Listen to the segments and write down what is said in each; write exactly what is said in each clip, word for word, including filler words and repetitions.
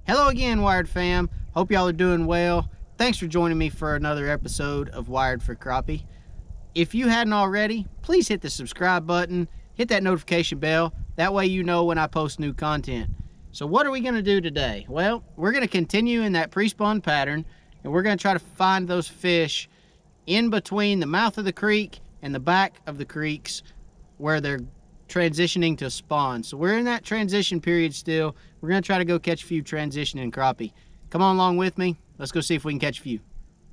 Hello again, Wired fam. Hope y'all are doing well. Thanks for joining me for another episode of Wired for Crappie. If you hadn't already, please hit the subscribe button, hit that notification bell. That way you know when I post new content. So what are we going to do today? Well, we're going to continue in that pre-spawn pattern, and we're going to try to find those fish in between the mouth of the creek and the back of the creeks where they're transitioning to spawn. So we're in that transition period still. We're going to try to go catch a few transitioning crappie. Come on along with me. Let's go see if we can catch a few.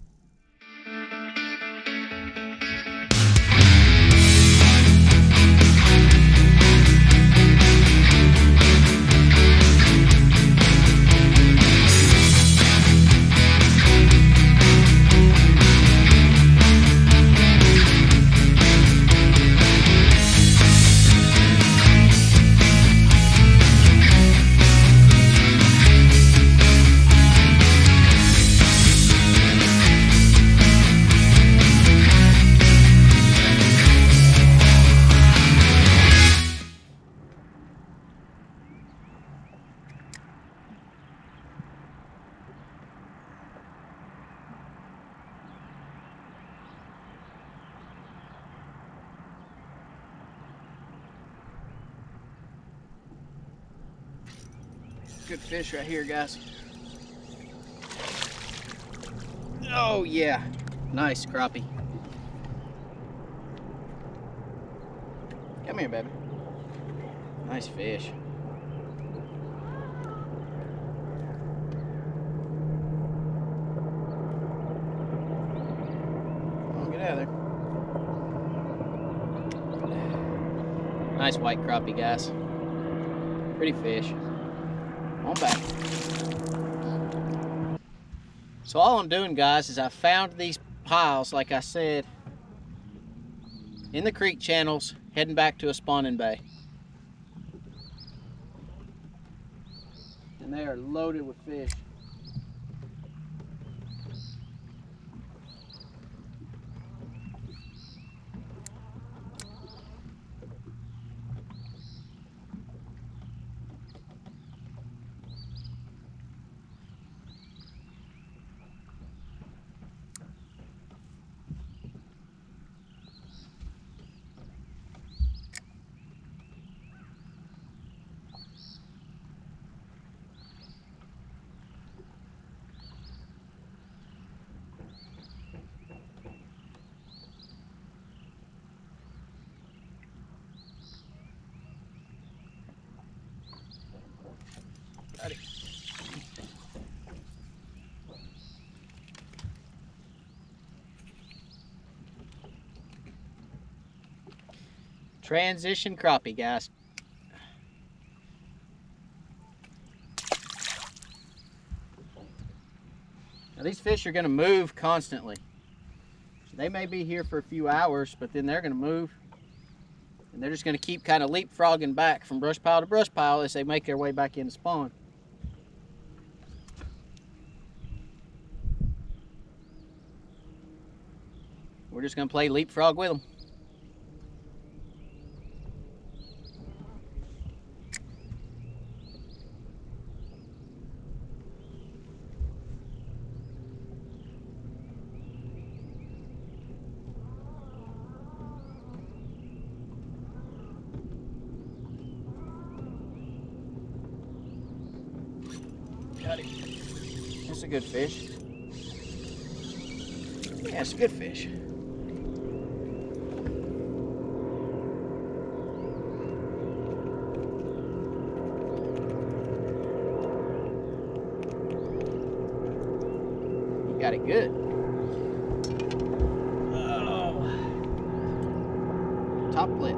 Good fish right here, guys. Oh yeah, nice crappie. Come here, baby. Nice fish. Come on, get out of there. Nice white crappie, guys. Pretty fish. On back. So all I'm doing, guys, is I found these piles, like I said, in the creek channels, heading back to a spawning bay. And they are loaded with fish. Ready. Transition crappie, guys. Now these fish are going to move constantly. So they may be here for a few hours, but then they're going to move. And they're just going to keep kind of leapfrogging back from brush pile to brush pile as they make their way back into spawn. We're just going to play leapfrog with them. Got it. That's a good fish. Yeah, it's a good fish. You got it good. Oh. Top lip.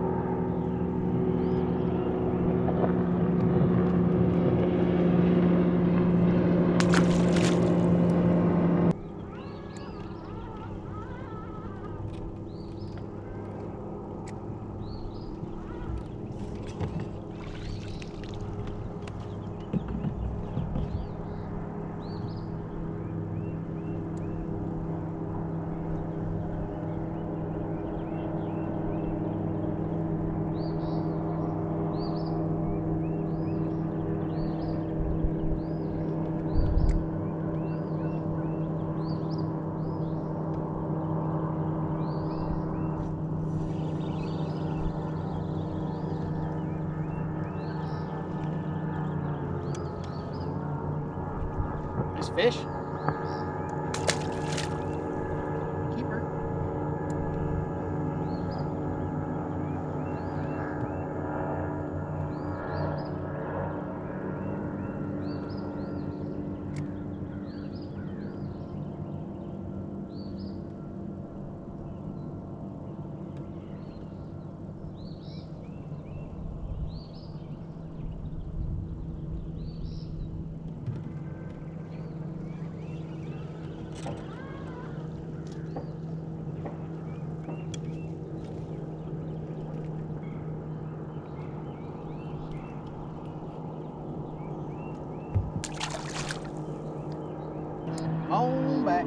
Nice fish. Keeper. On back.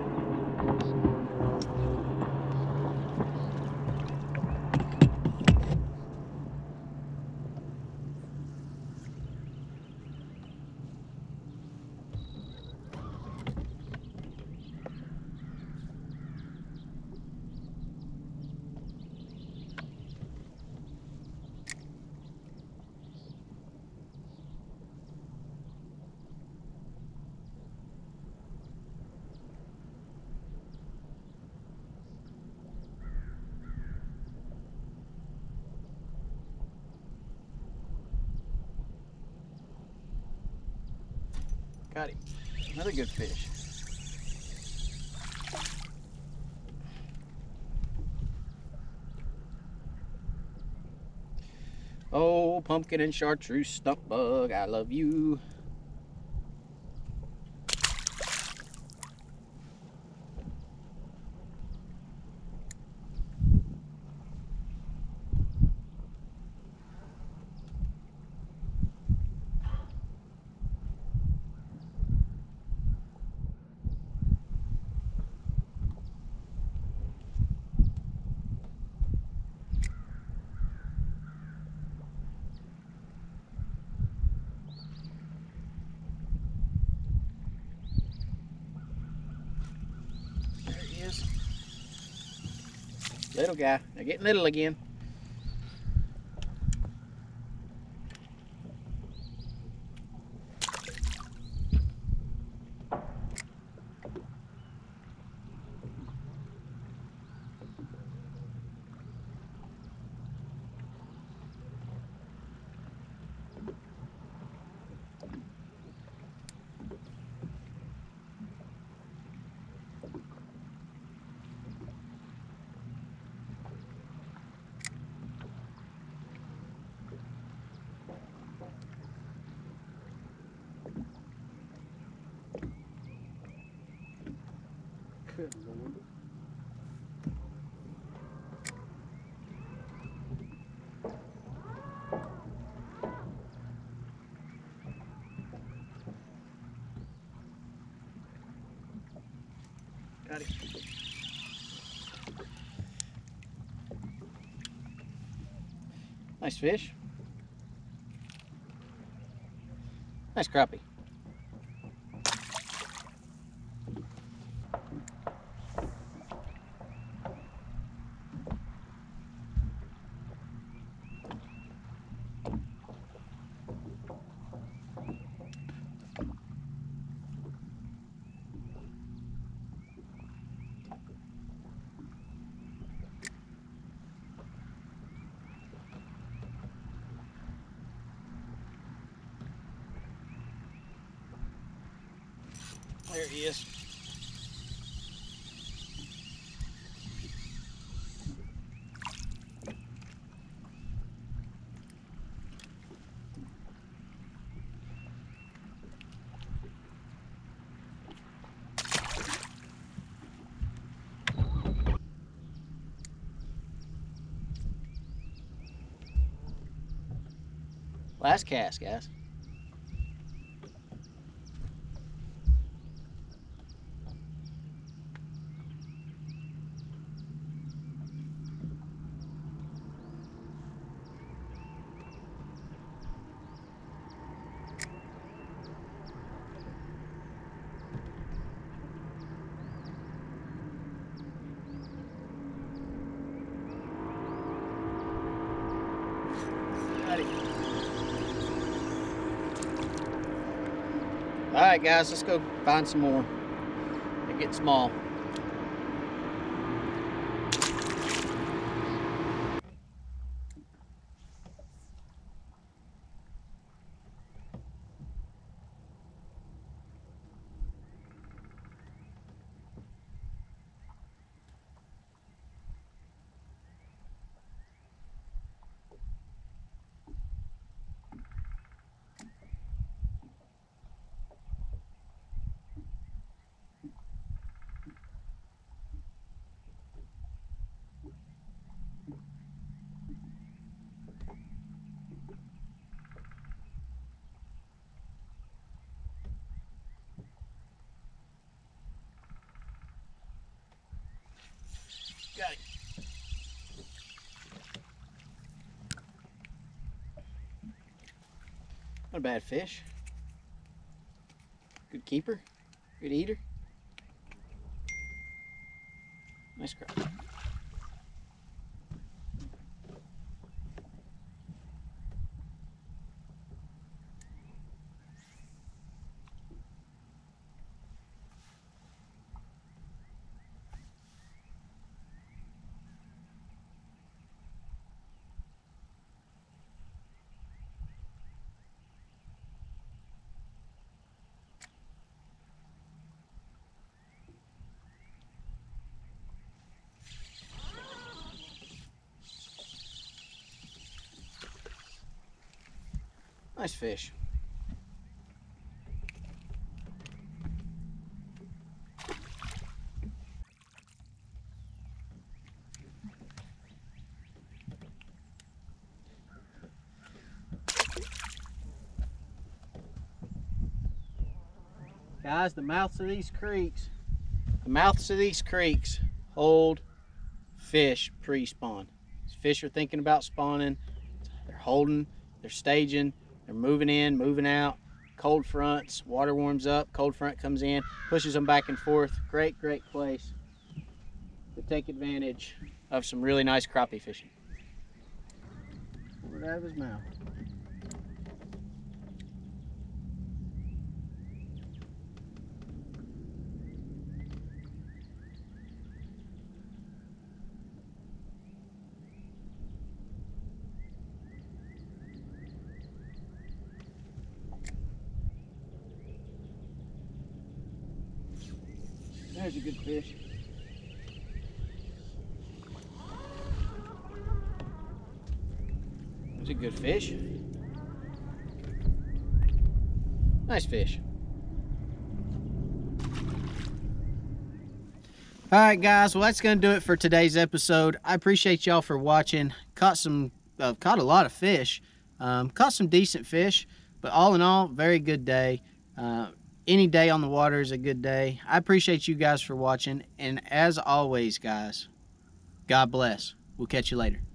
Got him. Another good fish. Oh, pumpkin and chartreuse stump bug, I love you. Little guy. They're getting little again. Good Lord. Got it. Nice fish. Nice crappie. There he is. Last cast, guys. Got it. All right, guys, let's go find some more. They're getting small. Got it. Not a bad fish. Good keeper. Good eater. Nice crappie. Nice fish. Guys, the mouths of these creeks, the mouths of these creeks hold fish pre-spawn. Fish are thinking about spawning. They're holding, they're staging, they're moving in, moving out. Cold fronts, water warms up, cold front comes in, pushes them back and forth. Great, great place to take advantage of some really nice crappie fishing. Pull it out of his mouth. There's a good fish. There's a good fish. Nice fish. All right, guys. Well, that's going to do it for today's episode. I appreciate y'all for watching. Caught some, uh, caught a lot of fish. Um, caught some decent fish, but all in all, very good day. Uh, Any day on the water is a good day. I appreciate you guys for watching. And as always, guys, God bless. We'll catch you later.